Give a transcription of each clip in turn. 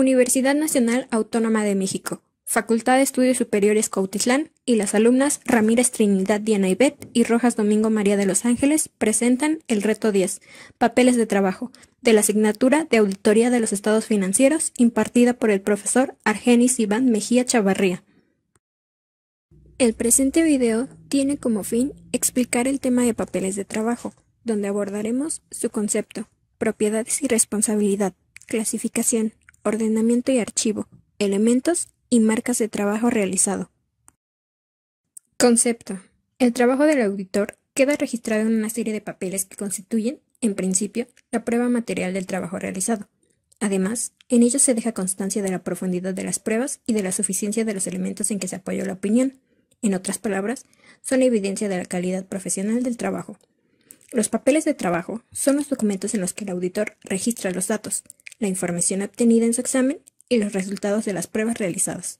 Universidad Nacional Autónoma de México, Facultad de Estudios Superiores Cuautitlán y las alumnas Ramírez Trinidad Diana Ivette y Rojas Domingo María de los Ángeles presentan el reto 10, Papeles de Trabajo, de la asignatura de Auditoría de los Estados Financieros impartida por el profesor Argenis Iván Mejía Chavarría. El presente video tiene como fin explicar el tema de papeles de trabajo, donde abordaremos su concepto, propiedades y responsabilidad, clasificación, ordenamiento y archivo, elementos y marcas de trabajo realizado. Concepto. El trabajo del auditor queda registrado en una serie de papeles que constituyen, en principio, la prueba material del trabajo realizado. Además, en ellos se deja constancia de la profundidad de las pruebas y de la suficiencia de los elementos en que se apoyó la opinión. En otras palabras, son la evidencia de la calidad profesional del trabajo. Los papeles de trabajo son los documentos en los que el auditor registra los datos, la información obtenida en su examen y los resultados de las pruebas realizadas.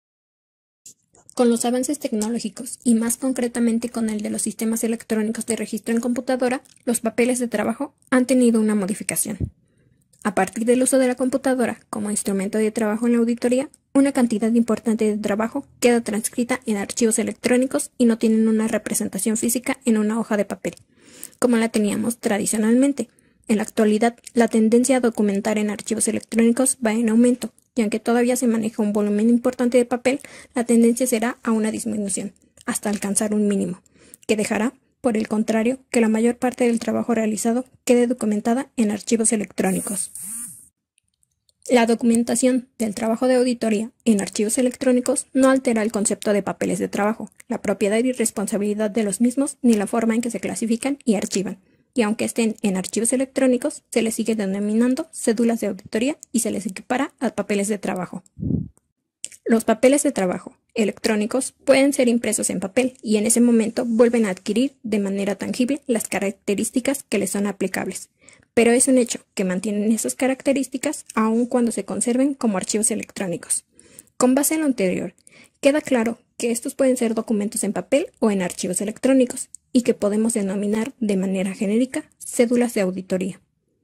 Con los avances tecnológicos, y más concretamente con el de los sistemas electrónicos de registro en computadora, los papeles de trabajo han tenido una modificación. A partir del uso de la computadora como instrumento de trabajo en la auditoría, una cantidad importante de trabajo queda transcrita en archivos electrónicos y no tienen una representación física en una hoja de papel, como la teníamos tradicionalmente. En la actualidad, la tendencia a documentar en archivos electrónicos va en aumento, y aunque todavía se maneja un volumen importante de papel, la tendencia será a una disminución, hasta alcanzar un mínimo, que dejará, por el contrario, que la mayor parte del trabajo realizado quede documentada en archivos electrónicos. La documentación del trabajo de auditoría en archivos electrónicos no altera el concepto de papeles de trabajo, la propiedad y responsabilidad de los mismos, ni la forma en que se clasifican y archivan. Y aunque estén en archivos electrónicos, se les sigue denominando cédulas de auditoría y se les equipara a papeles de trabajo. Los papeles de trabajo electrónicos pueden ser impresos en papel y en ese momento vuelven a adquirir de manera tangible las características que les son aplicables. Pero es un hecho que mantienen esas características aun cuando se conserven como archivos electrónicos. Con base en lo anterior, queda claro que estos pueden ser documentos en papel o en archivos electrónicos y que podemos denominar de manera genérica cédulas de auditoría.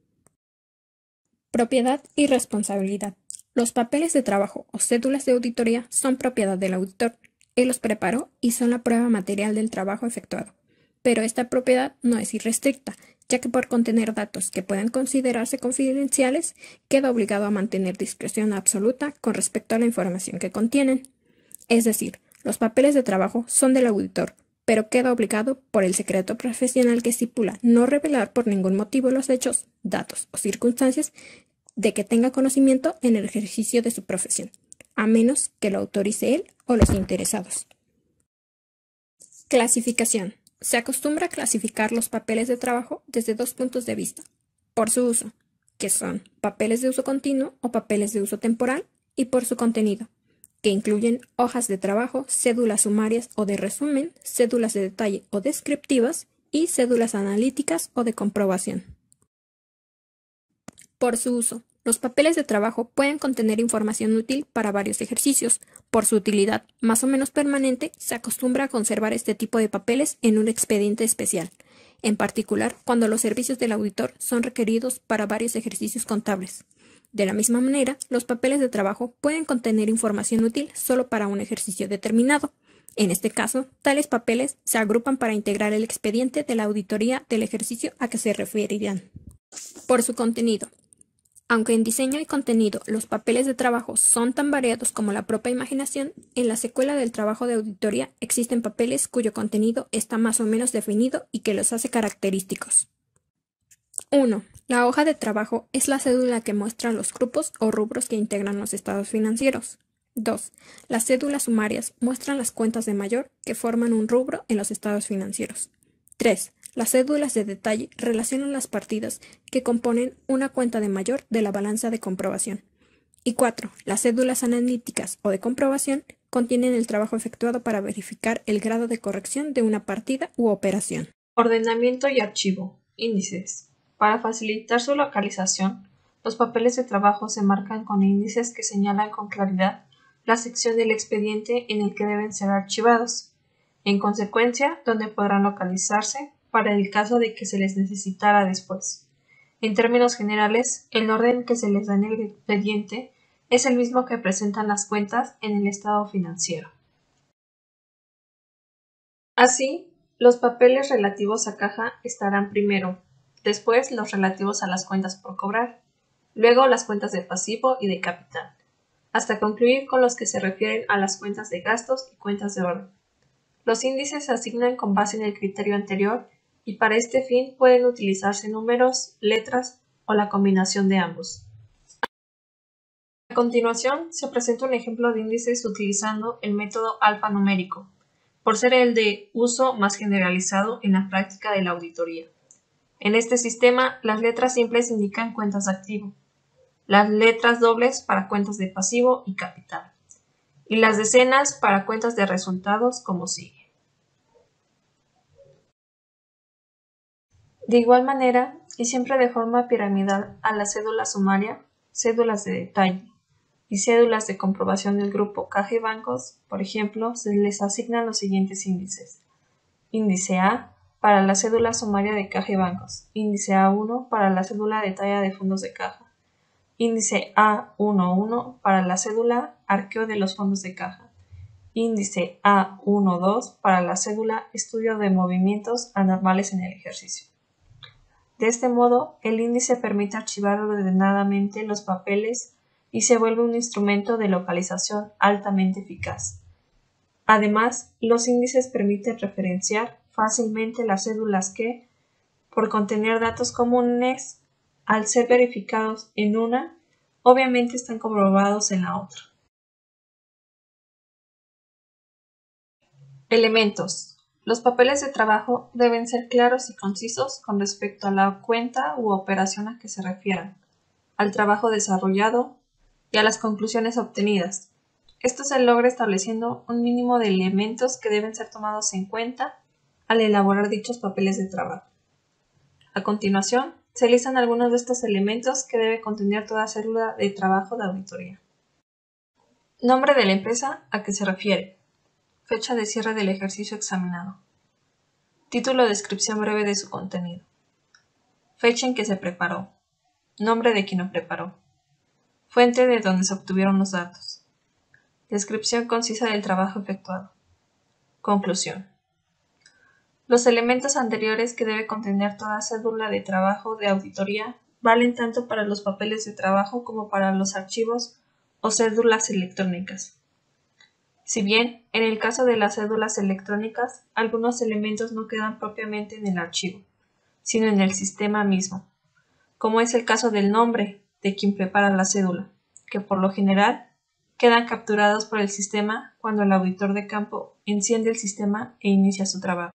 Propiedad y responsabilidad. Los papeles de trabajo o cédulas de auditoría son propiedad del auditor. Él los preparó y son la prueba material del trabajo efectuado. Pero esta propiedad no es irrestricta, ya que por contener datos que puedan considerarse confidenciales, queda obligado a mantener discreción absoluta con respecto a la información que contienen. Es decir, los papeles de trabajo son del auditor, pero queda obligado por el secreto profesional que estipula no revelar por ningún motivo los hechos, datos o circunstancias de que tenga conocimiento en el ejercicio de su profesión, a menos que lo autorice él o los interesados. Clasificación. Se acostumbra a clasificar los papeles de trabajo desde dos puntos de vista: por su uso, que son papeles de uso continuo o papeles de uso temporal, y por su contenido, que incluyen hojas de trabajo, cédulas sumarias o de resumen, cédulas de detalle o descriptivas y cédulas analíticas o de comprobación. Por su uso. Los papeles de trabajo pueden contener información útil para varios ejercicios. Por su utilidad, más o menos permanente, se acostumbra a conservar este tipo de papeles en un expediente especial, en particular cuando los servicios del auditor son requeridos para varios ejercicios contables. De la misma manera, los papeles de trabajo pueden contener información útil solo para un ejercicio determinado. En este caso, tales papeles se agrupan para integrar el expediente de la auditoría del ejercicio a que se referirán. Por su contenido. Aunque en diseño y contenido los papeles de trabajo son tan variados como la propia imaginación, en la secuela del trabajo de auditoría existen papeles cuyo contenido está más o menos definido y que los hace característicos. 1. La hoja de trabajo es la cédula que muestra los grupos o rubros que integran los estados financieros. 2. Las cédulas sumarias muestran las cuentas de mayor que forman un rubro en los estados financieros. 3. Las cédulas de detalle relacionan las partidas que componen una cuenta de mayor de la balanza de comprobación. Y 4. Las cédulas analíticas o de comprobación contienen el trabajo efectuado para verificar el grado de corrección de una partida u operación. Ordenamiento y archivo. Índices. Para facilitar su localización, los papeles de trabajo se marcan con índices que señalan con claridad la sección del expediente en el que deben ser archivados. En consecuencia, donde podrán localizarse para el caso de que se les necesitara después. En términos generales, el orden que se les da en el expediente es el mismo que presentan las cuentas en el estado financiero. Así, los papeles relativos a caja estarán primero, después los relativos a las cuentas por cobrar, luego las cuentas de pasivo y de capital, hasta concluir con los que se refieren a las cuentas de gastos y cuentas de orden. Los índices se asignan con base en el criterio anterior y para este fin pueden utilizarse números, letras o la combinación de ambos. A continuación, se presenta un ejemplo de índices utilizando el método alfanumérico, por ser el de uso más generalizado en la práctica de la auditoría. En este sistema, las letras simples indican cuentas de activo, las letras dobles para cuentas de pasivo y capital, y las decenas para cuentas de resultados como sigue. De igual manera, y siempre de forma piramidal a la cédula sumaria, cédulas de detalle y cédulas de comprobación del grupo caja y bancos, por ejemplo, se les asignan los siguientes índices. Índice A para la cédula sumaria de caja y bancos, índice A1 para la cédula de talla de fondos de caja, índice A11 para la cédula arqueo de los fondos de caja, índice A12 para la cédula estudio de movimientos anormales en el ejercicio. De este modo, el índice permite archivar ordenadamente los papeles y se vuelve un instrumento de localización altamente eficaz. Además, los índices permiten referenciar fácilmente las cédulas que, por contener datos comunes, al ser verificados en una, obviamente están comprobados en la otra. Elementos. Los papeles de trabajo deben ser claros y concisos con respecto a la cuenta u operación a que se refieran, al trabajo desarrollado y a las conclusiones obtenidas. Esto se logra estableciendo un mínimo de elementos que deben ser tomados en cuenta al elaborar dichos papeles de trabajo. A continuación, se listan algunos de estos elementos que debe contener toda célula de trabajo de auditoría. Nombre de la empresa a que se refiere. Fecha de cierre del ejercicio examinado. Título o descripción breve de su contenido. Fecha en que se preparó. Nombre de quien lo preparó. Fuente de donde se obtuvieron los datos. Descripción concisa del trabajo efectuado. Conclusión. Los elementos anteriores que debe contener toda cédula de trabajo de auditoría valen tanto para los papeles de trabajo como para los archivos o cédulas electrónicas. Si bien, en el caso de las cédulas electrónicas, algunos elementos no quedan propiamente en el archivo, sino en el sistema mismo, como es el caso del nombre de quien prepara la cédula, que por lo general quedan capturados por el sistema cuando el auditor de campo enciende el sistema e inicia su trabajo.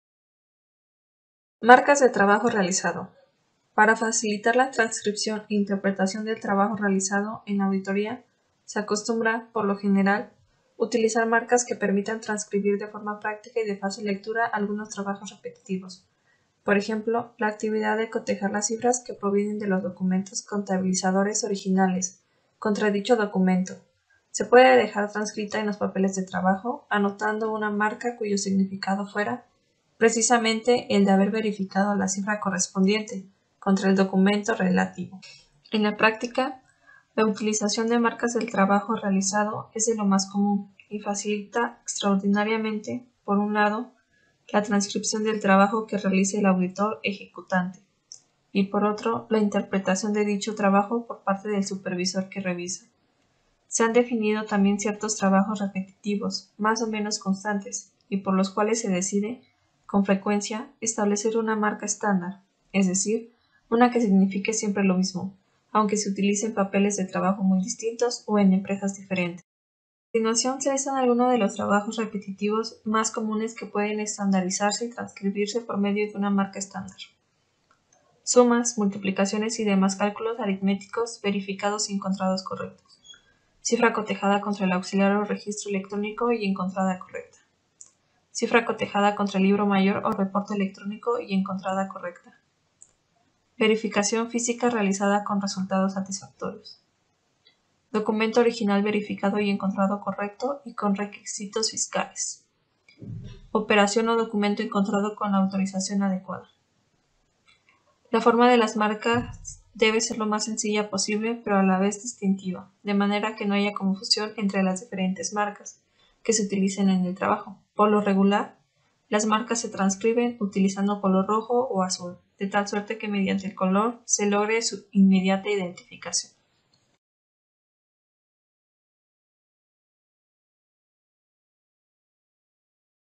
Marcas de trabajo realizado. Para facilitar la transcripción e interpretación del trabajo realizado en auditoría, se acostumbra, por lo general, utilizar marcas que permitan transcribir de forma práctica y de fácil lectura algunos trabajos repetitivos. Por ejemplo, la actividad de cotejar las cifras que provienen de los documentos contabilizadores originales contra dicho documento. Se puede dejar transcrita en los papeles de trabajo, anotando una marca cuyo significado fuera precisamente el de haber verificado la cifra correspondiente contra el documento relativo. En la práctica, la utilización de marcas del trabajo realizado es de lo más común y facilita extraordinariamente, por un lado, la transcripción del trabajo que realice el auditor ejecutante y, por otro, la interpretación de dicho trabajo por parte del supervisor que revisa. Se han definido también ciertos trabajos repetitivos, más o menos constantes, y por los cuales se decide, con frecuencia, establecer una marca estándar, es decir, una que signifique siempre lo mismo, aunque se utilicen papeles de trabajo muy distintos o en empresas diferentes. A continuación se listan algunos de los trabajos repetitivos más comunes que pueden estandarizarse y transcribirse por medio de una marca estándar. Sumas, multiplicaciones y demás cálculos aritméticos verificados y encontrados correctos. Cifra cotejada contra el auxiliar o registro electrónico y encontrada correcta. Cifra cotejada contra el libro mayor o reporte electrónico y encontrada correcta. Verificación física realizada con resultados satisfactorios. Documento original verificado y encontrado correcto y con requisitos fiscales. Operación o documento encontrado con la autorización adecuada. La forma de las marcas debe ser lo más sencilla posible, pero a la vez distintiva, de manera que no haya confusión entre las diferentes marcas que se utilicen en el trabajo. Por lo regular, las marcas se transcriben utilizando color rojo o azul, de tal suerte que mediante el color se logre su inmediata identificación.